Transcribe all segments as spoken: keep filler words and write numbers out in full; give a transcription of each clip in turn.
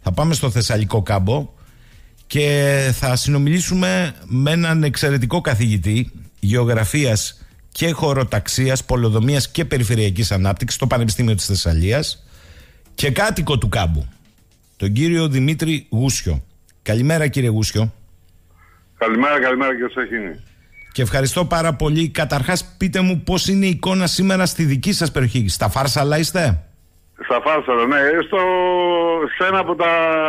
Θα πάμε στο Θεσσαλικό κάμπο και θα συνομιλήσουμε με έναν εξαιρετικό καθηγητή γεωγραφίας και χωροταξίας, πολεοδομίας και περιφερειακής ανάπτυξης στο Πανεπιστήμιο της Θεσσαλίας και κάτοικο του κάμπου, τον κύριο Δημήτρη Γούσιο. Καλημέρα, κύριε Γούσιο. Καλημέρα, καλημέρα κύριε Σαχίνη. Και ευχαριστώ πάρα πολύ. Καταρχάς, πείτε μου πώς είναι η εικόνα σήμερα στη δική σας περιοχή. Στα Φάρσαλα είστε? Στα Φάρσαλα, ναι. Στο, σε ένα από τα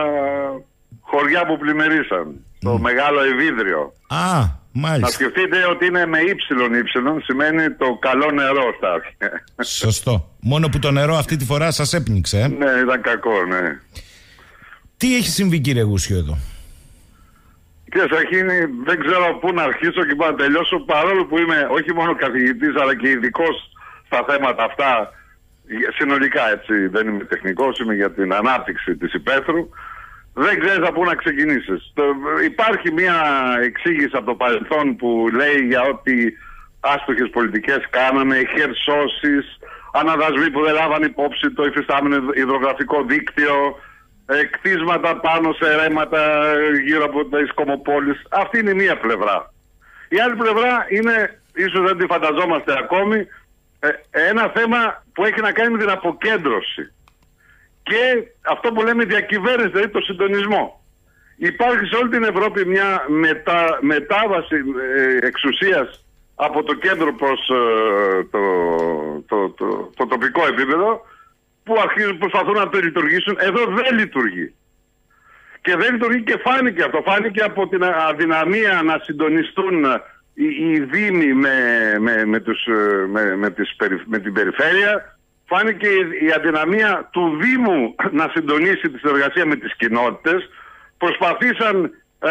χωριά που πλημμυρίσαν. Mm. Το Μεγάλο Ευίδριο. Α, μάλιστα. Να σκεφτείτε ότι είναι με ύψιλον ύψιλον, σημαίνει το καλό νερό στα αρχαία. Σωστό. Μόνο που το νερό αυτή τη φορά σας έπνιξε. Ε? Ναι, ήταν κακό, ναι. Τι έχει συμβεί, κύριε Γούσιο, εδώ? Κύριε Σαχίνη, δεν ξέρω πού να αρχίσω και πού να τελειώσω, παρόλο που είμαι όχι μόνο καθηγητής αλλά και ειδικός στα θέματα αυτά, συνολικά έτσι, δεν είμαι τεχνικός, είμαι για την ανάπτυξη της υπαίθρου. Δεν ξέρεις από πού να ξεκινήσεις. Υπάρχει μια εξήγηση από το παρελθόν που λέει για ότι άστοχες πολιτικές κάναμε, χερσώσεις, αναδασμοί που δεν λάβαν υπόψη το υφιστάμενο υδρογραφικό δίκτυο, κτίσματα πάνω σε ρέματα γύρω από τις κομμοπόλεις. Αυτή είναι μία πλευρά. Η άλλη πλευρά είναι, ίσως δεν τη φανταζόμαστε ακόμη, ένα θέμα που έχει να κάνει με την αποκέντρωση και αυτό που λέμε διακυβέρνηση, δηλαδή το συντονισμό. Υπάρχει σε όλη την Ευρώπη μια μετα, μετάβαση ε, εξουσίας από το κέντρο προς ε, το, το, το, το, το τοπικό επίπεδο, που αρχίζουν, προσπαθούν να το λειτουργήσουν. Εδώ δεν λειτουργεί. Και δεν λειτουργεί και φάνηκε αυτό. Φάνηκε από την αδυναμία να συντονιστούν οι, οι δήμοι με, με, με, τους, με, με, τις, με την περιφέρεια. Φάνηκε η, η αδυναμία του Δήμου να συντονίσει τη συνεργασία με τις κοινότητες. Προσπαθήσαν ε,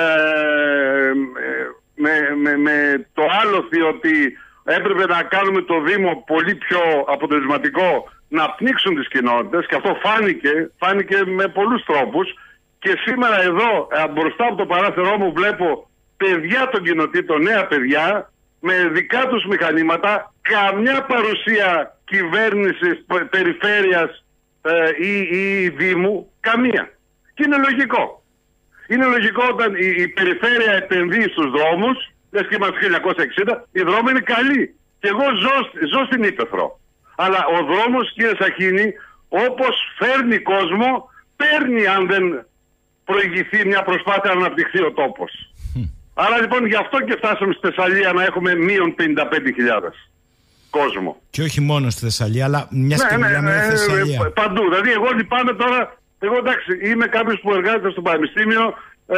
με, με, με το άλοθη ότι έπρεπε να κάνουμε το Δήμο πολύ πιο αποτελεσματικό, να πνίξουν τις κοινότητες, και αυτό φάνηκε, φάνηκε με πολλούς τρόπους. Και σήμερα εδώ μπροστά από το παράθυρό μου βλέπω παιδιά των κοινοτήτων, νέα παιδιά με δικά τους μηχανήματα, καμιά παρουσία κυβέρνησης, περιφέρειας ε, ή, ή δήμου, καμία. Και είναι λογικό. Είναι λογικό όταν η, η περιφέρεια επενδύει στους δρόμους, λες και είμαστε χίλια εννιακόσια εξήντα, οι δρόμοι είναι καλοί. Και εγώ ζω, ζω στην Ήπεθρο. Αλλά ο δρόμος, κύριε Σαχίνη, όπως φέρνει κόσμο, παίρνει αν δεν προηγηθεί μια προσπάθεια να αναπτυχθεί ο τόπος. Mm. Άρα λοιπόν γι' αυτό και φτάσαμε στη Θεσσαλία να έχουμε μείον πενήντα πέντε χιλιάδες κόσμο. Και όχι μόνο στη Θεσσαλία, αλλά μια συγκεκριμένη ναι, ναι, ναι, Θεσσαλία. Ναι, παντού. Δηλαδή εγώ λυπάμαι τώρα, εγώ εντάξει, είμαι κάποιος που εργάζεται στο Πανεπιστήμιο, ε,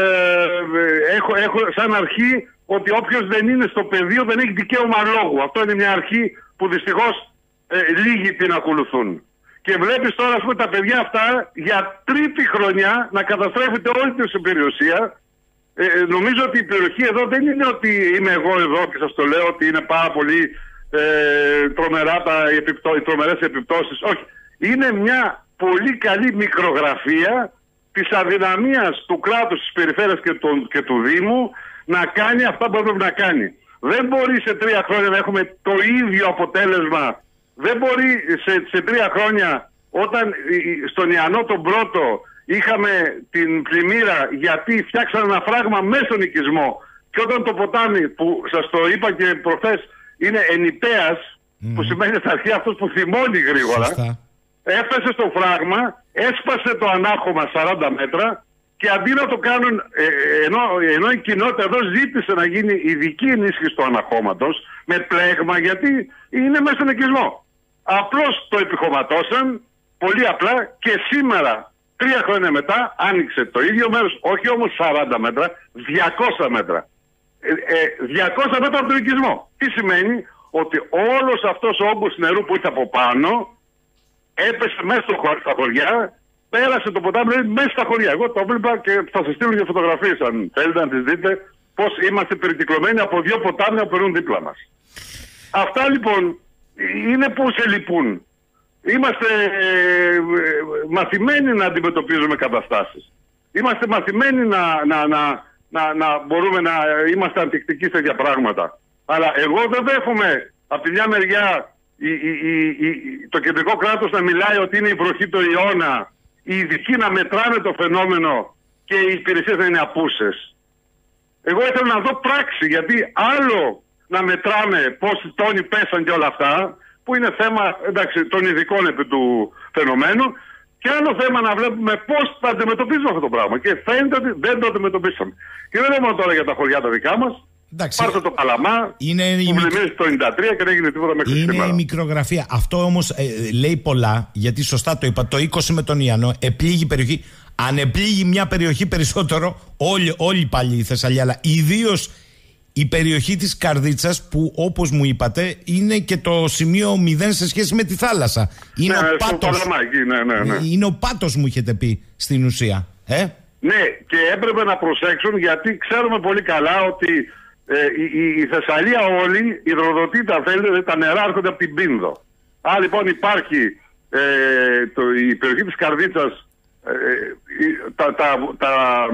έχω, έχω σαν αρχή ότι όποιος δεν είναι στο πεδίο δεν έχει δικαίωμα λόγου. Αυτό είναι μια αρχή που δυστυχώς Ε, λίγοι την ακολουθούν. Και βλέπεις τώρα, ας πούμε, τα παιδιά αυτά για τρίτη χρονιά να καταστρέφεται όλη την περιουσία. Ε, νομίζω ότι η περιοχή εδώ δεν είναι ότι είμαι εγώ εδώ και σας το λέω ότι είναι πάρα πολύ ε, τρομερά τα, οι, επιπτώ, οι τρομερές επιπτώσεις. Όχι. Είναι μια πολύ καλή μικρογραφία της αδυναμίας του κράτους, της περιφέρειας και, του, και του Δήμου να κάνει αυτά που έπρεπε να κάνει. Δεν μπορεί σε τρία χρόνια να έχουμε το ίδιο αποτέλεσμα. Δεν μπορεί σε, σε τρία χρόνια, όταν στον Ιαννό τον πρώτο είχαμε την πλημμύρα γιατί φτιάξαν ένα φράγμα μέσα στον οικισμό, και όταν το ποτάμι, που σας το είπα και προχθές, είναι ενυπέας, mm. που σημαίνει στα αρχή αυτός που θυμώνει γρήγορα, Σωστά. έφτασε στο φράγμα, έσπασε το ανάχωμα σαράντα μέτρα και αντί να το κάνουν, ε, ενώ, ενώ η κοινότητα εδώ ζήτησε να γίνει ειδική ενίσχυση του αναχώματος με πλέγμα, γιατί είναι μέσα στον οικισμό. Απλώς το επιχωματώσαν, πολύ απλά, και σήμερα, τρία χρόνια μετά, άνοιξε το ίδιο μέρος, όχι όμως σαράντα μέτρα, διακόσια μέτρα. Ε, ε, διακόσια μέτρα από τον οικισμό. Τι σημαίνει? Ότι όλος αυτός ο όγκος νερού που ήρθε από πάνω, έπεσε μέσα στο, στα χωριά, πέρασε το ποτάμι μέσα στα χωριά. Εγώ το έβλεπα και θα σας στείλω για φωτογραφίες, αν θέλετε να τις δείτε, πώς είμαστε περικυκλωμένοι από δύο ποτάμια που περνούν δίπλα μας. Αυτά λοιπόν είναι που σε λυπούν. Είμαστε ε, μαθημένοι να αντιμετωπίζουμε καταστάσεις. Είμαστε μαθημένοι να, να, να, να, να μπορούμε να είμαστε ανθεκτικοί σε τέτοια πράγματα. Αλλά εγώ δεν δέχομαι από τη μια μεριά η, η, η, η, το κεντρικό κράτος να μιλάει ότι είναι η βροχή του αιώνα οι ειδικοί να μετράνε το φαινόμενο και οι υπηρεσίες να είναι απούσες. Εγώ ήθελα να δω πράξη, γιατί άλλο να μετράμε πόσοι τόνοι πέσαν και όλα αυτά, που είναι θέμα, εντάξει, των ειδικών επί του φαινομένου, και άλλο θέμα να βλέπουμε πώς θα αντιμετωπίζουμε αυτό το πράγμα. Και φαίνεται ότι δεν το αντιμετωπίσαμε. Και δεν λέμε τώρα για τα χωριά τα δικά μας. Πάρτε το Παλαμά, είναι που πλημμύρισε το ενενήντα τρία και δεν έγινε τίποτα μέχρι είναι σήμερα. Είναι η μικρογραφία. Αυτό όμως ε, λέει πολλά, γιατί σωστά το είπα. Το είκοσι με τον Ιαννό επλήγει η περιοχή. Αν επλήγει μια περιοχή περισσότερο, όλοι, όλοι πάλι η Θεσσαλία, αλλά ιδίως η περιοχή της Καρδίτσας, που όπως μου είπατε είναι και το σημείο μηδέν σε σχέση με τη θάλασσα. Είναι, ναι, ο, πάτος, ναι, ναι, ναι. είναι ο πάτος, μου είχετε πει στην ουσία. Ε? Ναι, και έπρεπε να προσέξουν, γιατί ξέρουμε πολύ καλά ότι ε, η, η Θεσσαλία όλη υδροδοτείται, αν θέλετε, τα νερά έρχονται από την Πίνδο. Άρα λοιπόν υπάρχει ε, το, η περιοχή της Καρδίτσας, ε, τα, τα, τα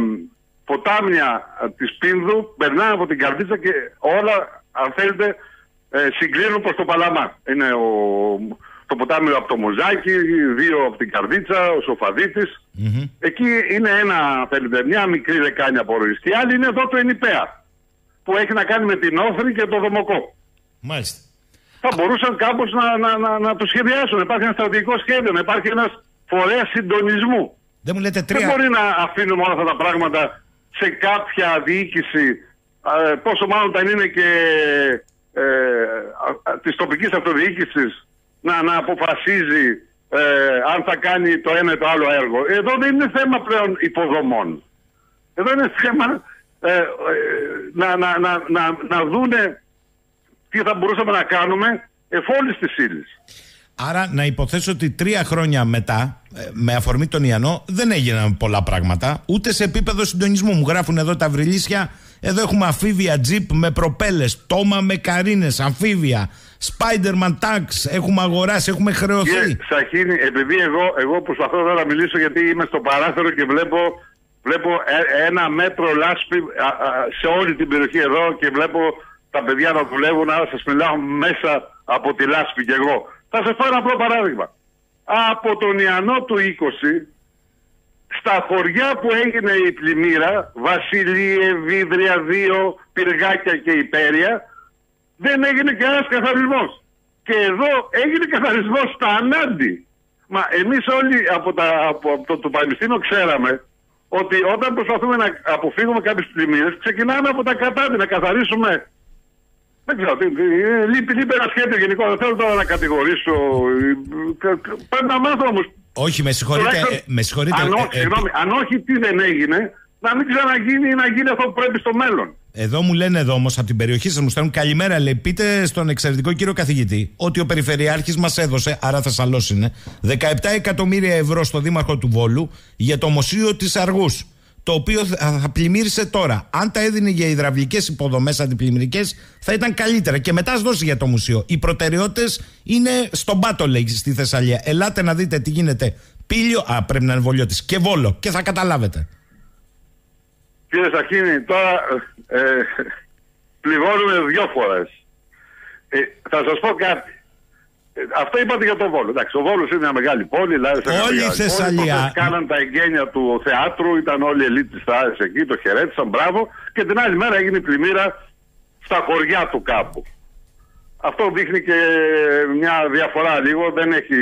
ποτάμια της Πίνδου περνάνε από την Καρδίτσα και όλα, αν θέλετε, ε, συγκλίνουν προς το Παλαμά. Είναι ο, το ποτάμιο από το Μοζάκι, δύο από την Καρδίτσα, ο Σοφαδίτης. Mm-hmm. Εκεί είναι ένα, θέλετε, μια μικρή λεκάνη απορροής. Και η άλλη είναι εδώ το Ενιπέα, που έχει να κάνει με την Όθρη και το Δομοκό. Μάλιστα. Θα μπορούσαν κάπως να, να, να, να το σχεδιάσουν. Υπάρχει ένα στρατηγικό σχέδιο, να υπάρχει ένας φορέας συντονισμού. Δεν μου λέτε τρία. Δεν μπορεί να αφήνουμε όλα αυτά τα πράγματα σε κάποια διοίκηση, ε, πόσο μάλλον όταν είναι και ε, ε, της τοπικής αυτοδιοίκησης, να, να αποφασίζει ε, αν θα κάνει το ένα ή το άλλο έργο. Εδώ δεν είναι θέμα πλέον υποδομών. Εδώ είναι θέμα ε, ε, να, να, να, να, να δούνε τι θα μπορούσαμε να κάνουμε εφόλης της ύλης. Άρα να υποθέσω ότι τρία χρόνια μετά, με αφορμή τον Ιαννό, δεν έγιναν πολλά πράγματα, ούτε σε επίπεδο συντονισμού. Μου γράφουν εδώ τα βρυλίσια, εδώ έχουμε αμφίβια τζιπ με προπέλες, τόμα με καρίνες, αμφίβια, Spider-Man tanks, έχουμε αγοράσει, έχουμε χρεωθεί. Κύριε Σαχίνη, επειδή εγώ, εγώ προσπαθώ εδώ να μιλήσω, γιατί είμαι στο παράθυρο και βλέπω, βλέπω ένα μέτρο λάσπη α, α, σε όλη την περιοχή εδώ και βλέπω τα παιδιά να δουλεύουν, άρα σας μιλάω μέσα από τη λάσπη κι εγώ. Θα σας πω ένα απλό παράδειγμα. Από τον Ιαννό του είκοσι, στα χωριά που έγινε η πλημμύρα, Βασιλείε, Βίδρια δύο, Πυργάκια και Υπέρεια, δεν έγινε κανένας καθαρισμός. Και εδώ έγινε καθαρισμός στα ανάντι. Μα εμείς όλοι από, τα, από, από το, το Πανεπιστήμιο ξέραμε ότι όταν προσπαθούμε να αποφύγουμε κάποιες πλημμύρες, ξεκινάμε από τα κατάντι, να καθαρίσουμε. Δεν ξέρω, λείπει, λείπει ένα σχέδιο γενικό. Δεν θέλω τώρα να κατηγορήσω. Πρέπει να μάθω όμως. Όχι, με συγχωρείτε. Ε, με συγχωρείτε αν, όχι, ε, ε, συγγνώμη, αν όχι, τι δεν έγινε, να μην ξαναγίνει ή να γίνει αυτό που πρέπει στο μέλλον. Εδώ μου λένε εδώ όμως από την περιοχή σας, μου στέλνουν καλημέρα, λέει, πείτε στον εξαιρετικό κύριο καθηγητή ότι ο Περιφερειάρχης μας έδωσε, άρα Θεσσαλός είναι, δεκαεπτά εκατομμύρια ευρώ στο Δήμαρχο του Βόλου για το Μοσείο της Αργούς, το οποίο θα πλημμύρισε τώρα. Αν τα έδινε για υδραυλικές υποδομές αντιπλημμυρικές, θα ήταν καλύτερα. Και μετά ας δώσει για το μουσείο. Οι προτεραιότητες είναι στον πάτο, λέει, στη Θεσσαλία. Ελάτε να δείτε τι γίνεται. Πήλιο, α, πρέπει να είναι Βολιώτης, και Βόλο, και θα καταλάβετε. Κύριε Σαχίνη, τώρα ε, πληγώνουμε δυο φορές. Ε, θα σας πω κάτι. Ε, αυτό είπατε για τον Βόλο. Εντάξει, ο Βόλος είναι μια μεγάλη πόλη. Όλη η Θεσσαλία. Πόλη, κάναν τα εγγένεια του θεάτρου, ήταν όλοι οι ελίτ της θάλασσας εκεί, το χαιρέτησαν, μπράβο. Και την άλλη μέρα έγινε η πλημμύρα στα χωριά του κάπου. Αυτό δείχνει και μια διαφορά λίγο, δεν έχει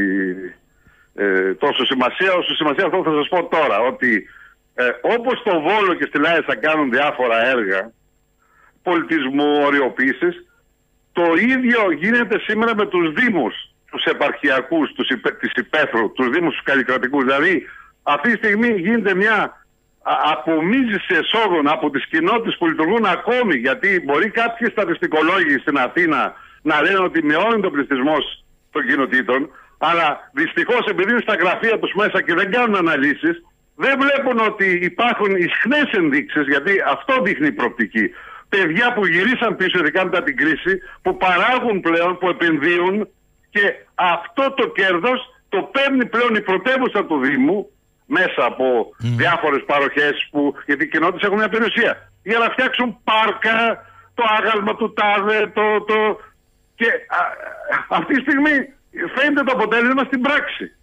ε, τόσο σημασία. Όσο σημασία αυτό θα σας πω τώρα, ότι ε, όπως στο Βόλο και στη Λάρισα κάνουν διάφορα έργα πολιτισμού, οριοποίησης, το ίδιο γίνεται σήμερα με τους δήμους, τους επαρχιακούς, τους υπε, της υπαίθρου, τους δήμους τους καλλικρατικούς. Δηλαδή αυτή τη στιγμή γίνεται μια απομίζηση εσόδων από τις κοινότητες που λειτουργούν ακόμη, γιατί μπορεί κάποιοι στατιστικολόγοι στην Αθήνα να λένε ότι μειώνει τον πληθυσμός των κοινοτήτων, αλλά δυστυχώς επειδή είναι στα γραφεία τους μέσα και δεν κάνουν αναλύσεις, δεν βλέπουν ότι υπάρχουν ισχνές ενδείξεις, γιατί αυτό δείχνει η προοπτική. Παιδιά που γυρίσαν πίσω, ειδικά μετά την κρίση, που παράγουν πλέον, που επενδύουν, και αυτό το κέρδος το παίρνει πλέον η πρωτεύουσα του Δήμου μέσα από mm. διάφορες παροχές που, γιατί οι κοινότητες έχουν μια περιουσία, για να φτιάξουν πάρκα, το άγαλμα του τάδε, το, το... και α, αυτή τη στιγμή φαίνεται το αποτέλεσμα στην πράξη.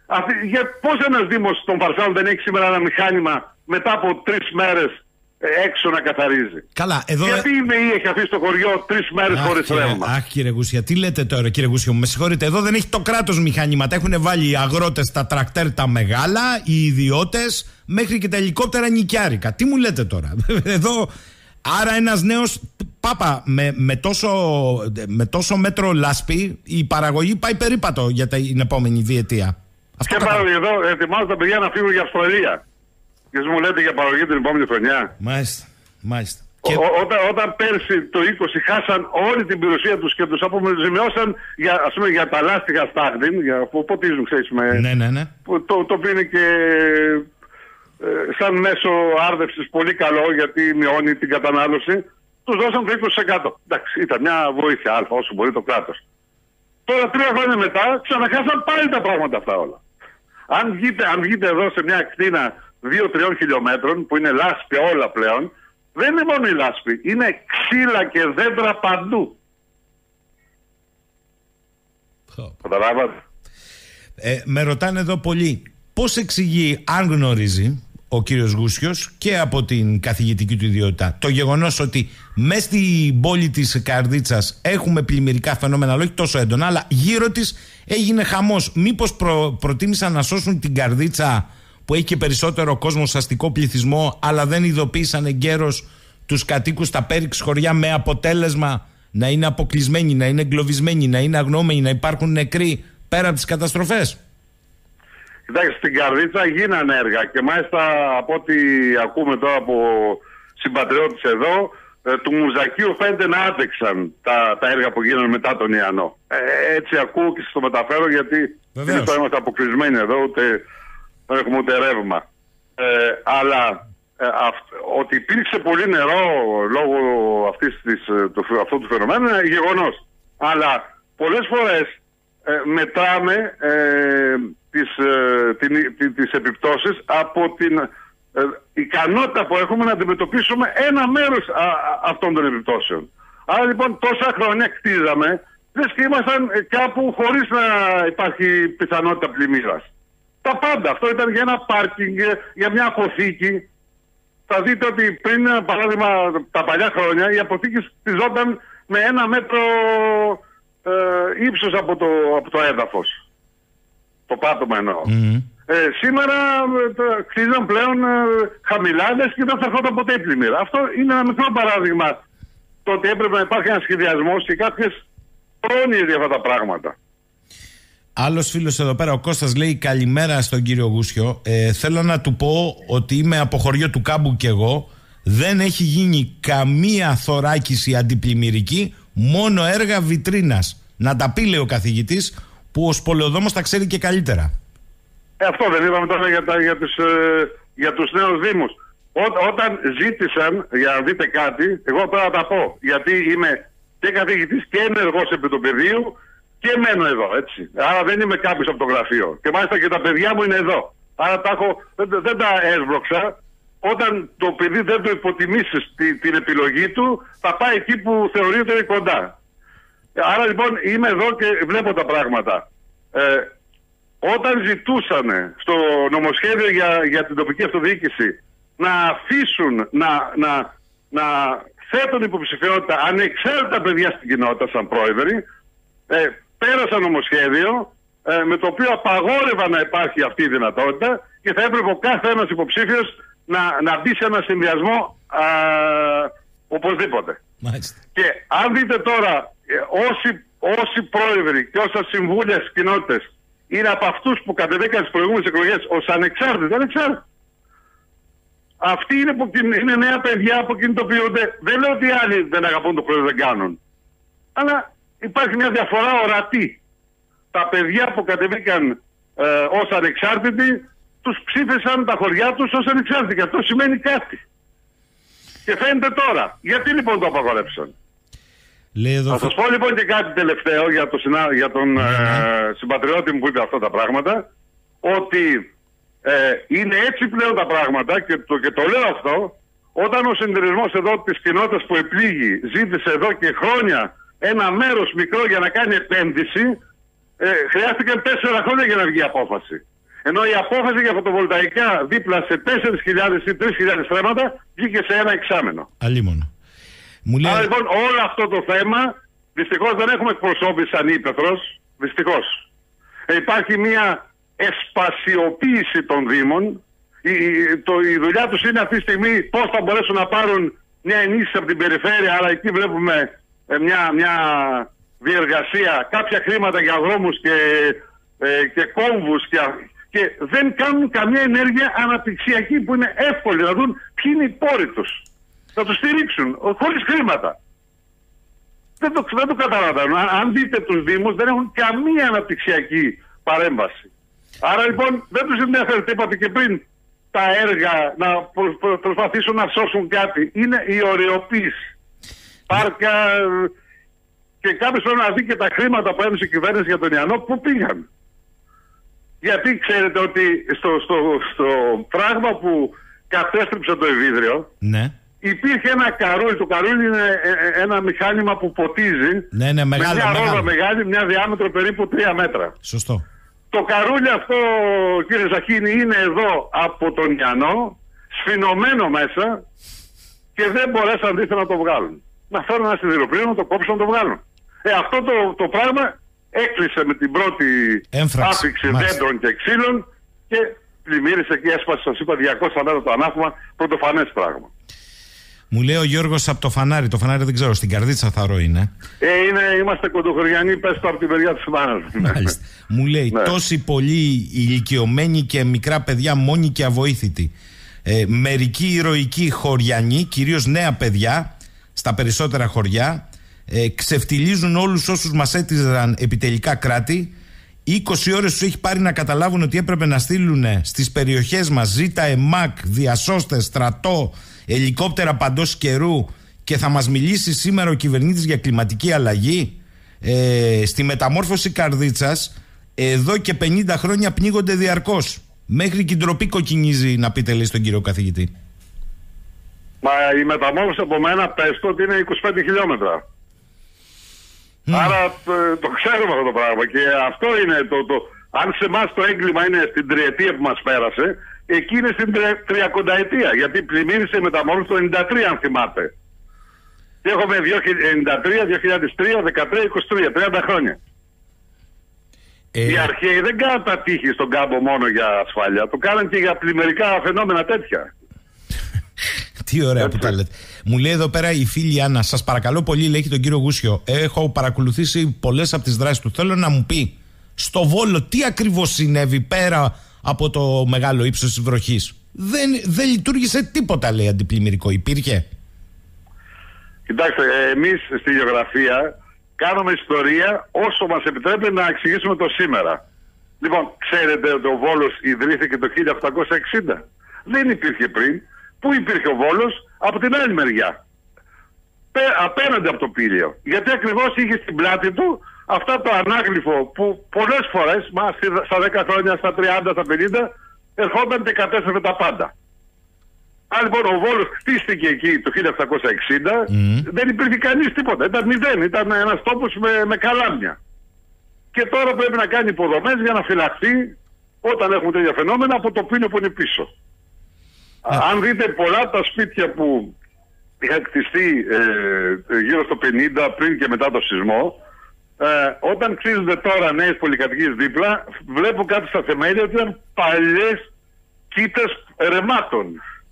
Αυτή, για πώς ένας δήμος των Παρσάλων δεν έχει σήμερα ένα μηχάνημα μετά από τρεις μέρες έξω να καθαρίζει? Καλά, εδώ... Γιατί η ΜΕΗ έχει αφήσει το χωριό τρεις μέρες χωρίς ρεύμα? Αχ, κύριε Γούσια, τι λέτε τώρα, κύριε Γούσιο, με συγχωρείτε. Εδώ δεν έχει το κράτος μηχανήματα. Έχουν βάλει οι αγρότες τα τρακτέρ τα μεγάλα, οι ιδιώτες, μέχρι και τα ελικόπτερα νοικιάρικα. Τι μου λέτε τώρα? Εδώ. Άρα ένας νέος πάπα με, με, τόσο, με τόσο μέτρο λάσπη, η παραγωγή πάει περίπατο για την επόμενη διετία. Και πάρα εδώ ετοιμάζω τα παιδιά να φύγουν για Αυστραλία. Και εσύ μου λέτε για παραγωγή την επόμενη χρονιά. Μάλιστα, μάλιστα. Ο, Και... όταν, όταν πέρσι το είκοσι χάσαν όλη την περιουσία τους και τους αποζημιώσαν για, ας πούμε, για τα λάστιχα στάχτην, για ποτίζουν, ξέρεις, με, ναι, ναι, ναι. το, το, το οποίο είναι και ε, σαν μέσο άρδευσης πολύ καλό γιατί μειώνει την κατανάλωση, τους δώσαν το είκοσι τοις εκατό. Εντάξει, ήταν μια βοήθεια αλφα όσο μπορεί το κράτος. Τώρα τρία χρόνια μετά ξαναχάσαν πάλι τα πράγματα αυτά όλα. Αν βγείτε, αν βγείτε εδώ σε μια ακτίνα δύο με τρία χιλιόμετρων που είναι λάσπη όλα πλέον, δεν είναι μόνο η λάσπη, είναι ξύλα και δέντρα παντού. Καταλάβατε. Ε, με ρωτάνε εδώ πολλοί πώς εξηγεί, αν γνωρίζει ο κύριος Γούσιος και από την καθηγητική του ιδιότητα, το γεγονός ότι μέσα στην πόλη της Καρδίτσας έχουμε πλημμυρικά φαινόμενα, όχι τόσο έντονα, αλλά γύρω της έγινε χαμός. Μήπως προ, προτίμησαν να σώσουν την Καρδίτσα που έχει και περισσότερο κόσμο, αστικό πληθυσμό, αλλά δεν ειδοποίησαν εγκαίρως τους κατοίκους στα πέριξ χωριά, με αποτέλεσμα να είναι αποκλεισμένοι, να είναι εγκλωβισμένοι, να είναι αγνοούμενοι, να υπάρχουν νεκροί πέρα από τις καταστροφές? Κοιτάξτε, στην Καρδίτσα γίνανε έργα και μάλιστα από ό,τι ακούμε τώρα από συμπατριώτες εδώ, ε, του Μουζακίου φαίνεται να άντεξαν τα, τα έργα που γίνανε μετά τον Ιαννό. Ε, έτσι ακούω και σας το μεταφέρω, γιατί δεν είμαστε αποκλεισμένοι εδώ, ούτε δεν έχουμε ούτε ρεύμα. Ε, αλλά ε, αυ, ότι υπήρξε πολύ νερό λόγω αυτής της, του, αυτού του φαινομένου είναι γεγονός. Αλλά πολλές φορές ε, μετράμε ε, τις, ε, την, την, τις επιπτώσεις από την ε, ικανότητα που έχουμε να αντιμετωπίσουμε ένα μέρος α, α, αυτών των επιπτώσεων. Άρα λοιπόν τόσα χρόνια κτίζαμε, λες και ήμασταν κάπου χωρίς να υπάρχει πιθανότητα πλημμύρας. Τα πάντα. Αυτό ήταν για ένα πάρκινγκ, για μια αποθήκη. Θα δείτε ότι πριν, παράδειγμα, τα παλιά χρόνια, οι αποθήκες κτιζόταν με ένα μέτρο ε, ύψος από το, από το έδαφος. Το πάτωμα εννοώ. Mm-hmm. Ε, σήμερα ε, κτίζαν πλέον ε, χαμηλάδες και δεν θα ερχόταν ποτέ η πλημμύρα. Αυτό είναι ένα μικρό παράδειγμα το ότι έπρεπε να υπάρχει ένας σχεδιασμός και κάποιες πρόνοιες για αυτά τα πράγματα. Άλλος φίλος εδώ πέρα, ο Κώστας, λέει καλημέρα στον κύριο Γούσιο. Ε, θέλω να του πω ότι είμαι από χωριό του Κάμπου κι εγώ. Δεν έχει γίνει καμία θωράκιση αντιπλημμυρική, μόνο έργα βιτρίνας. Να τα πει, λέει ο καθηγητής, που ο Σπολεοδόμος τα ξέρει και καλύτερα. Ε, αυτό δεν είπαμε τώρα για, τα, για, τους, ε, για τους νέους δήμους. Ό, όταν ζήτησαν, για να δείτε κάτι, εγώ τώρα θα τα πω, γιατί είμαι και καθηγητής και ενεργός επί του πεδίου και μένω εδώ, έτσι. Άρα δεν είμαι κάποιος από το γραφείο. Και μάλιστα και τα παιδιά μου είναι εδώ. Άρα τα έχω, δεν, δεν τα έσβρωξα. Όταν το παιδί δεν το υποτιμήσει τη, την επιλογή του, θα πάει εκεί που θεωρείται είναι κοντά. Άρα λοιπόν είμαι εδώ και βλέπω τα πράγματα. Ε, όταν ζητούσαν στο νομοσχέδιο για, για την τοπική αυτοδιοίκηση να αφήσουν να, να, να θέτουν υποψηφιότητα ανεξάρτητα παιδιά στην κοινότητα σαν πρόεδροι, ε, πέρασαν νομοσχέδιο ε, με το οποίο απαγόρευαν να υπάρχει αυτή η δυνατότητα και θα έπρεπε ο κάθε ένας υποψήφιος να, να μπει σε ένα συνδυασμό α, οπωσδήποτε. Μάλιστα. Και αν δείτε τώρα ε, όσοι, όσοι πρόεδροι και όσα συμβούλια στις κοινότητες είναι από αυτούς που κατεβήκαν στις προηγούμενες εκλογές ως ανεξάρτητοι, ανεξάρτητοι. Αυτοί είναι, που, είναι νέα παιδιά που κινητοποιούνται. Δεν λέω ότι οι άλλοι δεν αγαπούν το πρόεδρο, δεν κάνουν. Αλλά υπάρχει μια διαφορά ορατή. Τα παιδιά που κατεβήκαν ε, ως ανεξάρτητοι, τους ψήφισαν τα χωριά τους ως ανεξάρτητοι. Και αυτό σημαίνει κάτι. Και φαίνεται τώρα. Γιατί λοιπόν το απαγορεύσαν? Εδώ... Θα σας πω λοιπόν και κάτι τελευταίο για, το συνα... για τον mm-hmm. ε, συμπατριώτη μου που είπε αυτά τα πράγματα. Ότι ε, είναι έτσι πλέον τα πράγματα και το, και το λέω αυτό όταν ο συνεταιρισμός εδώ της κοινότητας που επλήγει ζήτησε εδώ και χρόνια ένα μέρος μικρό για να κάνει επένδυση, ε, χρειάστηκαν τέσσερα χρόνια για να βγει απόφαση. Ενώ η απόφαση για φωτοβολταϊκά δίπλα σε τέσσερις χιλιάδες ή τρεις χιλιάδες στρέμματα βγήκε σε ένα εξάμηνο. Αλίμονο. Μου λέει... Άρα λοιπόν όλο αυτό το θέμα, δυστυχώς δεν έχουμε εκπροσώπηση σαν ύπαιθρος, δυστυχώς. Ε, υπάρχει μια εσπασιοποίηση των Δήμων. Η, το, η δουλειά τους είναι αυτή τη στιγμή πώς θα μπορέσουν να πάρουν μια ενίσχυση από την περιφέρεια, αλλά εκεί βλέπουμε ε, μια, μια διεργασία, κάποια χρήματα για δρόμους και, ε, και κόμβους και, και δεν κάνουν καμία ενέργεια αναπτυξιακή που είναι εύκολη να δουν ποιοι είναι οι πόροι τους. Θα τους στηρίξουν χωρίς χρήματα. Δεν το, δεν το καταλαβαίνω. Αν δείτε τους Δήμους δεν έχουν καμία αναπτυξιακή παρέμβαση. Άρα λοιπόν δεν τους ενδιαφέρει, είπατε και πριν, τα έργα να προ, προ, προσπαθήσουν να σώσουν κάτι. Είναι η ωρεοποίηση. Πάρκα και κάποιος πρέπει να δει και τα χρήματα που έδωσε η κυβέρνηση για τον Ιαννό πού πήγαν. Γιατί ξέρετε ότι στο, στο, στο πράγμα που κατέστρεψε το Ευίδριο, ναι, υπήρχε ένα καρούλι. Το καρούλι είναι ένα μηχάνημα που ποτίζει. Ναι, ναι, μεγάλο, με μια μεγάλο. ρόδα μεγάλη, μια διάμετρο περίπου τρία μέτρα. Σωστό. Το καρούλι αυτό, κύριε Ζαχίνη, είναι εδώ από τον Ιαννό, σφινωμένο μέσα και δεν μπορέσαν δίθεν να το βγάλουν. Να φέρουν ένα σιδηροπλοίο, να το κόψουν, να το βγάλουν. Ε, αυτό το, το πράγμα έκλεισε με την πρώτη άφηξη δέντρων και ξύλων και πλημμύρισε και έσπασε, σας είπα, διακόσια μέτρα το ανάφημα, πρωτοφανές πράγμα. Μου λέει ο Γιώργος από το Φανάρι. Το Φανάρι δεν ξέρω, στην Καρδίτσα Θαρό είναι. Ε, είναι είμαστε κοντοχωριανοί, πες το από την μεριά της Φανάρι. Μάλιστα. Μου λέει, ναι, τόσοι πολλοί ηλικιωμένοι και μικρά παιδιά μόνοι και αβοήθητοι. Ε, μερικοί ηρωικοί χωριανοί, κυρίως νέα παιδιά, στα περισσότερα χωριά, ε, ξεφτιλίζουν όλους όσους μας έτυζαν επιτελικά κράτη. είκοσι ώρες τους έχει πάρει να καταλάβουν ότι έπρεπε να στείλουν στις περιοχές μας ζήτα ΕΜΑΚ, διασώστες, στρατό, ελικόπτερα παντός καιρού και θα μας μιλήσει σήμερα ο κυβερνήτης για κλιματική αλλαγή. Ε, στη μεταμόρφωση Καρδίτσας εδώ και πενήντα χρόνια πνίγονται διαρκώς. Μέχρι και η ντροπή κοκκινίζει, να πείτε, λέει, στον κύριο καθηγητή. Μα η μεταμόρφωση από μένα πες το ότι είναι είκοσι πέντε χιλιόμετρα. Mm. Άρα το, το ξέρουμε αυτό το πράγμα και αυτό είναι το, το αν σε εμάς το έγκλημα είναι στην τριετία που μας πέρασε, εκεί είναι στην τριακονταετία, γιατί πλημμύρισε η μεταμόρφωση το ενενήντα τρία, αν θυμάται. Και έχουμε ενενήντα τρία, δύο χιλιάδες τρία, δεκατρία, είκοσι τρία, τριάντα χρόνια. Ε... Οι αρχαίοι δεν κάναν τα τείχη στον κάμπο μόνο για ασφάλεια, το κάναν και για πλημμυρικά φαινόμενα τέτοια. Τι ωραία που τα λέτε. Μου λέει εδώ πέρα η φίλη Άννα, σας παρακαλώ πολύ, λέει τον κύριο Γούσιο, έχω παρακολουθήσει πολλές από τις δράσεις του. Θέλω να μου πει στο Βόλο τι ακριβώς συνέβη πέρα από το μεγάλο ύψος της βροχής. Δεν, δεν λειτουργήσε τίποτα, λέει, αντιπλημμυρικό. Υπήρχε? Κοιτάξτε, εμείς στη γεωγραφία κάνουμε ιστορία όσο μας επιτρέπει να εξηγήσουμε το σήμερα. Λοιπόν, ξέρετε ότι ο Βόλος ιδρύθηκε το χίλια οκτακόσια εξήντα. Δεν υπήρχε πριν. Πού υπήρχε ο Βόλος? Από την άλλη μεριά. Πέ, απέναντι από το Πήλαιο. Γιατί ακριβώς είχε στην πλάτη του αυτά το ανάγλυφο που πολλές φορές, μα στα δέκα χρόνια, στα τριάντα, στα πενήντα, ερχόταν και κατέστρεφε τα πάντα. Αν λοιπόν ο Βόλος χτίστηκε εκεί το χίλια οκτακόσια εξήντα, mm. δεν υπήρχε κανείς τίποτα. Ήταν μηδέν. Ήταν ένας τόπος με, με καλάμια. Και τώρα πρέπει να κάνει υποδομές για να φυλαχθεί όταν έχουν τέτοια φαινόμενα από το Πήλαιο που είναι πίσω. Yeah. Αν δείτε πολλά από τα σπίτια που είχαν κτιστεί ε, γύρω στο πενήντα, πριν και μετά το σεισμό, ε, όταν κτίζονται τώρα νέες πολυκατοικίες δίπλα, βλέπω κάτω στα θεμέλια ότι ήταν παλιές κήτες ρεμάτων.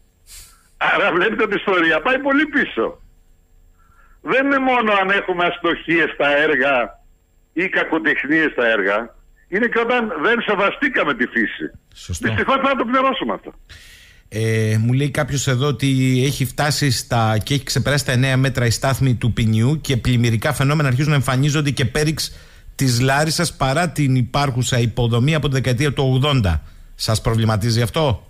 Άρα βλέπετε ότι η ιστορία πάει πολύ πίσω. Δεν είναι μόνο αν έχουμε αστοχίες στα έργα ή κακοτεχνίες στα έργα, είναι και όταν δεν σεβαστήκαμε τη φύση. Δυστυχώς θα το πληρώσουμε αυτό. Ε, μου λέει κάποιος εδώ ότι έχει φτάσει στα, και έχει ξεπεράσει τα εννέα μέτρα η στάθμη του Ποινιού και πλημμυρικά φαινόμενα αρχίζουν να εμφανίζονται και πέριξ της Λάρισσας παρά την υπάρχουσα υποδομή από τη δεκαετία του ογδόντα. Σας προβληματίζει αυτό?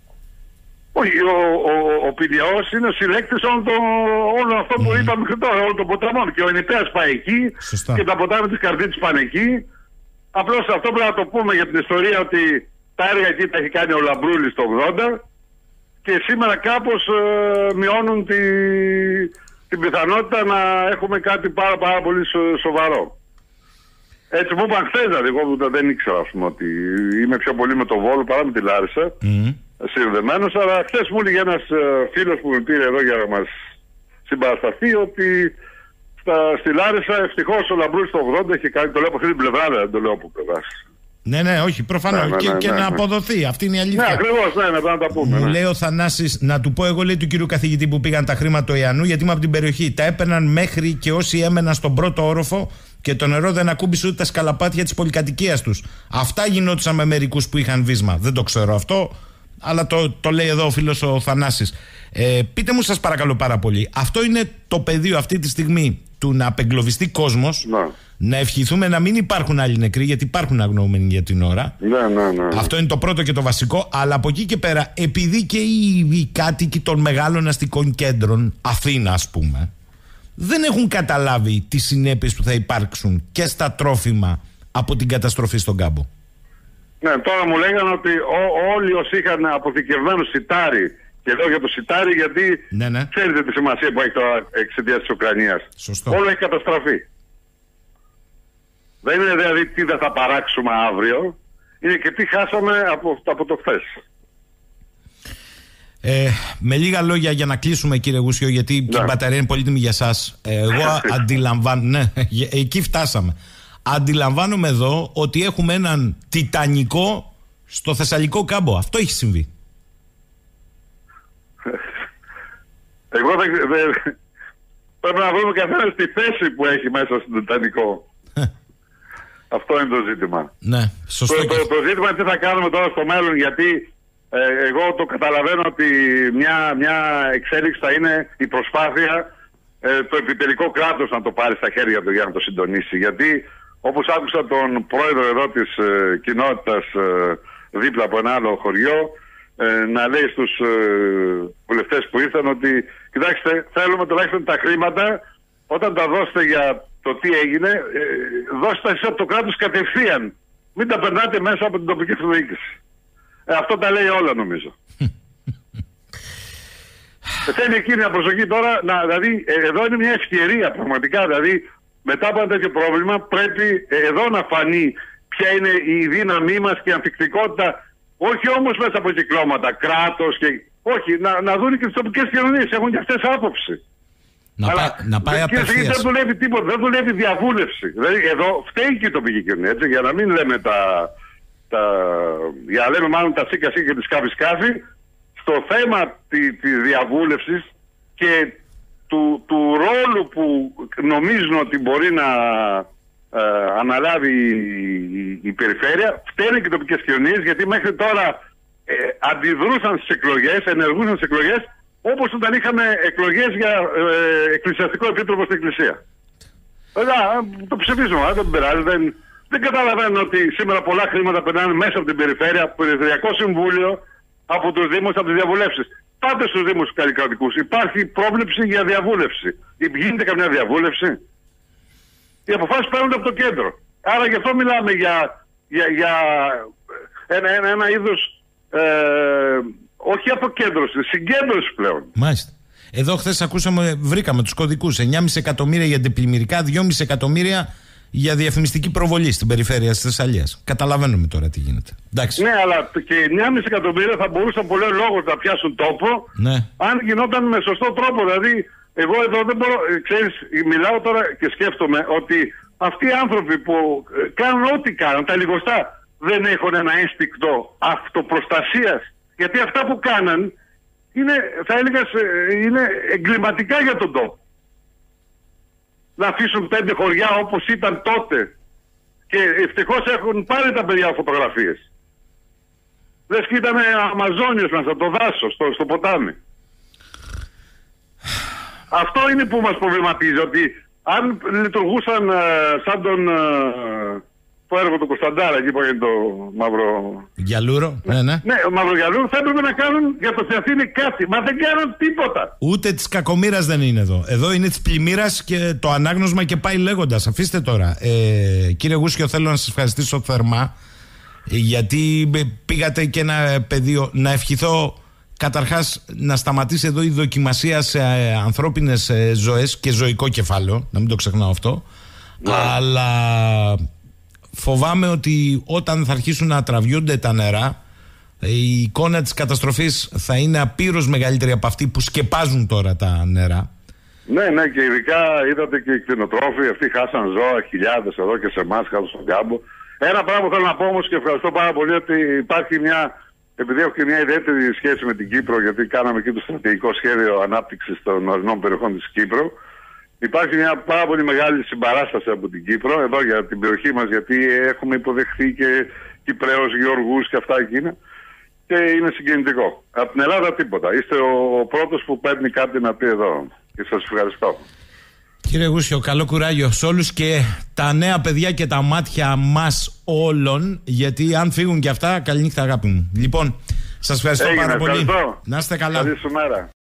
Όχι, ο, ο, ο Πειραιός είναι ο συλλέκτης όλων το, όλο αυτό που mm. είπαμε και τώρα, όλων των ποταμών. Και ο Ενιτέας πάει εκεί. Σωστά. Και τα ποτάμια της Καρδίτσης πάνε εκεί. Απλώς αυτό πρέπει να το πούμε για την ιστορία ότι τα έργα εκεί τα έχει κάνει ο Λαμπρούλης το ογδόντα. Και σήμερα κάπως ε, μειώνουν τη, την πιθανότητα να έχουμε κάτι πάρα πάρα πολύ σο, σοβαρό. Έτσι μου είπαν χθες, δηλαδή, εγώ που δεν ήξερα, ας πούμε, ότι είμαι πιο πολύ με το Βόλο παρά με τη Λάρισα, mm. συνδεμένος, αλλά χθες μου έλεγε ένας φίλος που με πήρε εδώ για να μας συμπαρασταθεί ότι στα, στη Λάρισα ευτυχώς ο Λαμπρούς το ογδόντα έχει κάνει, το λέω από αυτή την πλευρά, δεν το λέω από πλευράς. Ναι, ναι, όχι, προφανώς. Ναι, ναι, και, ναι, και ναι, να ναι. αποδοθεί. Αυτή είναι η αλήθεια. Ναι, ακριβώς, ναι, να, να τα πούμε. Μου ναι. λέει ο Θανάσης, να του πω εγώ, λέει, του κύριου καθηγητή που πήγαν τα χρήματα του Ιαννού, γιατί είμαι από την περιοχή. Τα έπαιρναν μέχρι και όσοι έμεναν στον πρώτο όροφο και το νερό δεν ακούμπησε ούτε τα σκαλαπάτια της πολυκατοικίας τους. Αυτά γινόντουσαν με μερικούς που είχαν βίσμα. Δεν το ξέρω αυτό, αλλά το, το λέει εδώ ο φίλος ο Θανάσης. Ε, πείτε μου, σας παρακαλώ πάρα πολύ, αυτό είναι το πεδίο αυτή τη στιγμή του να απεγκλωβιστεί κόσμος. Ναι. Να ευχηθούμε να μην υπάρχουν άλλοι νεκροί, γιατί υπάρχουν αγνοούμενοι για την ώρα. Ναι, ναι, ναι. Αυτό είναι το πρώτο και το βασικό. Αλλά από εκεί και πέρα, επειδή και οι, οι κάτοικοι των μεγάλων αστικών κέντρων, Αθήνα ας πούμε, δεν έχουν καταλάβει τις συνέπειες που θα υπάρξουν και στα τρόφιμα από την καταστροφή στον κάμπο. Ναι, τώρα μου λέγανε ότι ό, όλοι όσοι είχαν αποθηκευμένο σιτάρι, και λέω για το σιτάρι γιατί ναι, ναι. ξέρετε τη σημασία που έχει τώρα εξαιτίας της Ουκρανίας. Σωστό. Όλο έχει καταστραφεί. Δεν είναι δηλαδή τι δεν θα παράξουμε αύριο, είναι και τι χάσαμε από, από το χθες. Ε, με λίγα λόγια για να κλείσουμε, κύριε Γούσιο, γιατί ναι. η μπαταρία είναι πολύτιμη για σας. Ε, εγώ αντιλαμβάνω, ναι, εκεί φτάσαμε. Αντιλαμβάνομαι εδώ ότι έχουμε έναν τιτανικό στο Θεσσαλικό κάμπο. Αυτό έχει συμβεί. Εγώ δεν... Δε, πρέπει να βρούμε καθένα τη θέση που έχει μέσα στον τιτανικό. Αυτό είναι το ζήτημα. Ναι, σωστό. Το, το, το ζήτημα είναι τι θα κάνουμε τώρα στο μέλλον, γιατί ε, εγώ το καταλαβαίνω ότι μια, μια εξέλιξη θα είναι η προσπάθεια ε, το επιτελικό κράτος να το πάρει στα χέρια του για να το συντονίσει. Γιατί όπως άκουσα τον πρόεδρο εδώ της ε, κοινότητας ε, δίπλα από ένα άλλο χωριό ε, να λέει στους ε, βουλευτές που ήρθαν ότι κοιτάξτε, θέλουμε τουλάχιστον τα χρήματα όταν τα δώσετε για το τι έγινε, ε, δώστε εσείς από το κράτος κατευθείαν. Μην τα περνάτε μέσα από την τοπική αυτοδιοίκηση. Ε, αυτό τα λέει όλα νομίζω. ε, θέλει εκεί μια προσοχή τώρα, να, δηλαδή ε, εδώ είναι μια ευκαιρία πραγματικά, δηλαδή μετά από ένα τέτοιο πρόβλημα πρέπει ε, εδώ να φανεί ποια είναι η δύναμή μας και η ανθεκτικότητα, όχι όμως μέσα από κυκλώματα, κράτος και... Όχι, να, να δουν και τις τοπικές κοινωνίες, έχουν και αυτές άποψη. Να, αλλά, πά, να πάει απευθείας. Δεν δουλεύει τίποτα, δεν δουλεύει διαβούλευση. Δηλαδή εδώ φταίει και η τοπική κοινωνία, έτσι, για να μην λέμε τα, τα... για να λέμε μάλλον τα σίκα σίκα και τη σκάφη σκάφη, στο θέμα τη, της διαβούλευσης και του, του ρόλου που νομίζουν ότι μπορεί να ε, αναλάβει η, η, η περιφέρεια, φταίνουν και οι τοπικές κοινωνίες, γιατί μέχρι τώρα ε, αντιδρούσαν στις εκλογές, ενεργούσαν στις εκλογές, όπως όταν είχαμε εκλογές για ε, εκκλησιαστικό επίτροπο στην Εκκλησία. Βέβαια, το ψηφίζουμε, δεν πειράζει. Δεν, δεν καταλαβαίνω ότι σήμερα πολλά χρήματα περνάνε μέσα από την περιφέρεια, από το Περιφερειακό Συμβούλιο, από τους Δήμους, από τις διαβουλεύσεις. Πάτε στους Δήμους καλλικρατικούς. Υπάρχει πρόβλεψη για διαβούλευση. Γίνεται καμιά διαβούλευση? Οι αποφάσεις παίρνονται από το κέντρο. Άρα γι' αυτό μιλάμε για, για, για ένα, ένα, ένα είδος... Ε, όχι αποκέντρωση, συγκέντρωση πλέον. Μάλιστα. Εδώ χθες ακούσαμε, βρήκαμε τους κωδικούς. εννιά κόμμα πέντε εκατομμύρια για αντιπλημμυρικά, δύο κόμμα πέντε εκατομμύρια για διαφημιστική προβολή στην περιφέρεια της Θεσσαλίας. Καταλαβαίνουμε τώρα τι γίνεται. Εντάξει. Ναι, αλλά και εννιά κόμμα πέντε εκατομμύρια θα μπορούσαν πολλές λόγους να πιάσουν τόπο, ναι, αν γινόταν με σωστό τρόπο. Δηλαδή, εγώ εδώ δεν μπορώ, ξέρεις, μιλάω τώρα και σκέφτομαι ότι αυτοί οι άνθρωποι που κάνουν ό,τι κάνουν, τα λιγοστά, δεν έχουν ένα ένστικτο αυτοπροστασίας. Γιατί αυτά που κάναν είναι, θα έλεγα, είναι εγκληματικά για τον τόπο. Να αφήσουν πέντε χωριά όπως ήταν τότε. Και ευτυχώς έχουν πάρει τα παιδιά φωτογραφίες. Λες και ήταν Αμαζόνιος μέσα, το δάσος, στο, στο ποτάμι. Αυτό είναι που μας προβληματίζει, ότι αν λειτουργούσαν ε, σαν τον... Ε, το έργο του Κωνσταντάρα, εκεί που είναι το μαύρο... Γιαλούρο, ναι, ναι. Ναι, ο μαύρο Γιαλούρο θα έπρεπε να κάνουν για το Θεαθήνη κάτι. Μα δεν κάνουν τίποτα. Ούτε της κακομοίρας δεν είναι εδώ. Εδώ είναι της πλημμύρας και το ανάγνωσμα και πάει λέγοντας. Αφήστε τώρα. Ε, κύριε Γούσιο, θέλω να σας ευχαριστήσω θερμά, γιατί πήγατε και ένα πεδίο. Να ευχηθώ καταρχάς να σταματήσει εδώ η δοκιμασία σε ανθρώπινες ζωές και ζωικό κεφάλαιο. Να μην το ξεχνάω αυτό. Ναι. Αλλά... φοβάμαι ότι όταν θα αρχίσουν να τραβιούνται τα νερά, η εικόνα της καταστροφής θα είναι απείρως μεγαλύτερη από αυτή που σκεπάζουν τώρα τα νερά. Ναι, ναι, και ειδικά είδατε και οι κτηνοτρόφοι, αυτοί χάσαν ζώα, χιλιάδες εδώ και σε εμάς κάτω στον κάμπο. Ένα πράγμα που θέλω να πω όμως και ευχαριστώ πάρα πολύ, ότι υπάρχει μια, επειδή έχω και μια ιδιαίτερη σχέση με την Κύπρο, γιατί κάναμε εκεί το στρατηγικό σχέδιο ανάπτυξης των ορεινών περιοχών της Κύπρου. Υπάρχει μια πάρα πολύ μεγάλη συμπαράσταση από την Κύπρο εδώ για την περιοχή μας, γιατί έχουμε υποδεχθεί και Κυπραίους γεωργούς και αυτά εκείνα. Και είναι συγκινητικό. Από την Ελλάδα τίποτα. Είστε ο πρώτος που παίρνει κάτι να πει εδώ. Και σας ευχαριστώ. Κύριε Γούσιο, καλό κουράγιο σε όλους και τα νέα παιδιά και τα μάτια μας όλων. Γιατί αν φύγουν και αυτά, καληνύχτα αγάπη μου. Λοιπόν, σας ευχαριστώ Έγινε, πάρα πολύ. Ευχαριστώ. Να είστε καλά. Καλή σου μέρα.